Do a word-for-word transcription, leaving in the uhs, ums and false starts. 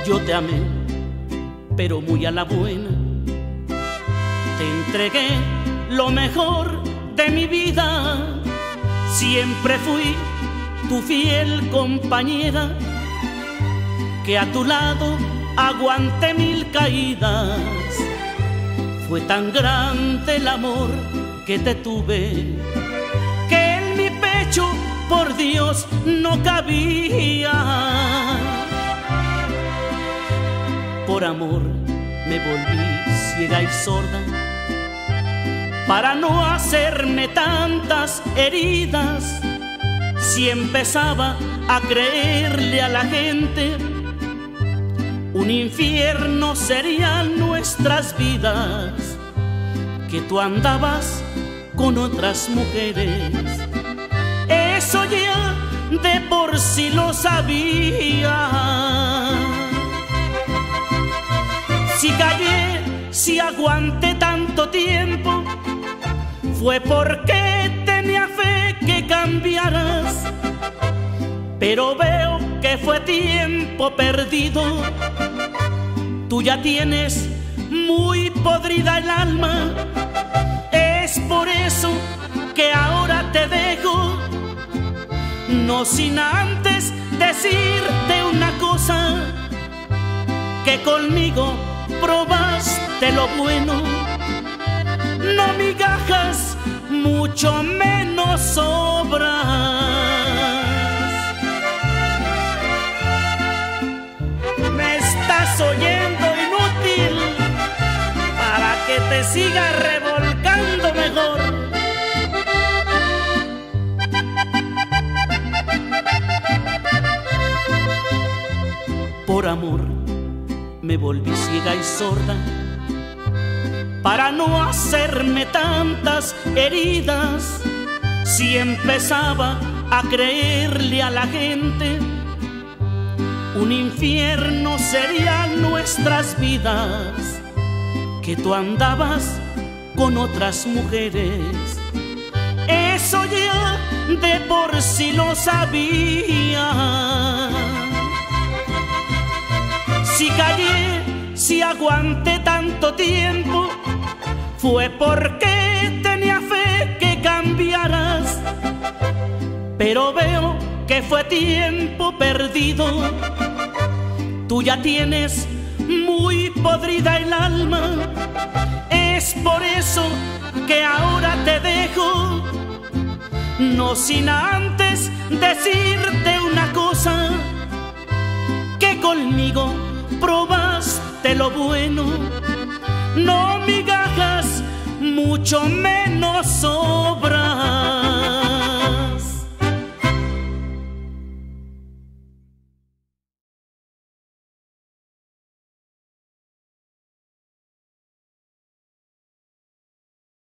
Yo te amé, pero muy a la buena. Te entregué lo mejor de mi vida. Siempre fui tu fiel compañera, que a tu lado aguanté mil caídas. Fue tan grande el amor que te tuve, que en mi pecho, por Dios, no cabía. Por amor me volví ciega y sorda, para no hacerme tantas heridas. Si empezaba a creerle a la gente, un infierno serían nuestras vidas. Que tú andabas con otras mujeres, eso ya de por sí lo sabía. Si callé, si aguanté tanto tiempo, fue porque tenía fe que cambiaras. Pero veo que fue tiempo perdido. Tú ya tienes muy podrida el alma. Es por eso que ahora te dejo, no sin antes decirte una cosa, que conmigo probaste lo bueno. No migajas, mucho menos sobras. Me estás oyendo, inútil, para que te siga revolcando mejor. Por amor me volví ciega y sorda, para no hacerme tantas heridas. Si empezaba a creerle a la gente, un infierno serían nuestras vidas. Que tú andabas con otras mujeres, eso ya de por sí lo sabía. Si callé, si aguanté tanto tiempo, fue porque tenía fe que cambiaras. Pero veo que fue tiempo perdido. Tú ya tienes muy podrida el alma. Es por eso que ahora te dejo, no sin antes decirte una cosa, que conmigo probaste lo bueno. No migajas, mucho menos